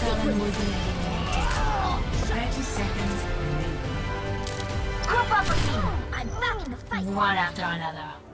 Talon will be eliminated. 30 seconds remaining. Group up with me. I'm back in the fight. One after another.